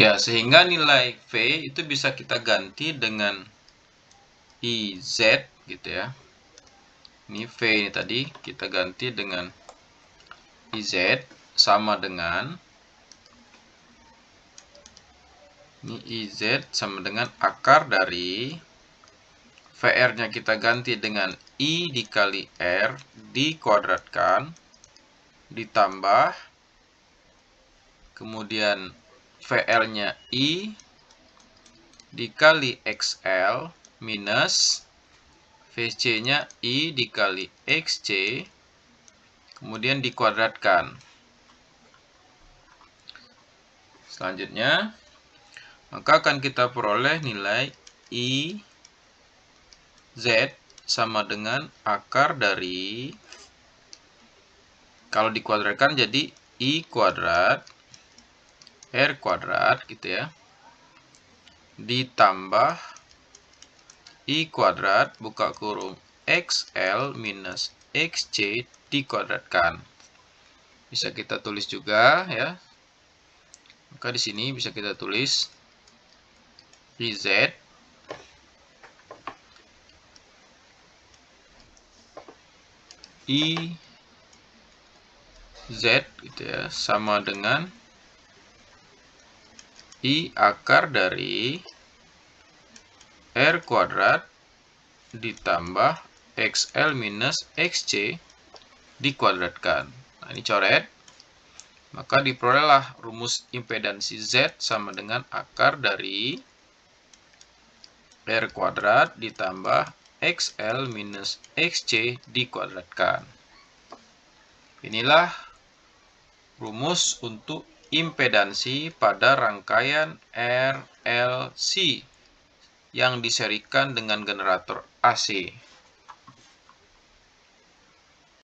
Ya, sehingga nilai V itu bisa kita ganti dengan IZ gitu ya. Ini V ini tadi kita ganti dengan IZ sama dengan ini IZ sama dengan akar dari VR-nya kita ganti dengan I dikali R dikuadratkan ditambah kemudian VR-nya I dikali XL minus VC-nya I dikali XC kemudian dikuadratkan. Selanjutnya maka akan kita peroleh nilai I Z sama dengan akar dari, kalau dikuadratkan jadi I kuadrat R kuadrat gitu ya, ditambah I kuadrat buka kurung XL minus XC dikuadratkan. Bisa kita tulis juga ya. Maka di sini bisa kita tulis IZ I Z gitu ya sama dengan I akar dari R kuadrat ditambah XL minus XC dikuadratkan. Nah, ini coret. Maka diperolehlah rumus impedansi Z sama dengan akar dari R kuadrat ditambah XL minus XC dikuadratkan. Inilah rumus untuk impedansi pada rangkaian RLC yang diserikan dengan generator AC.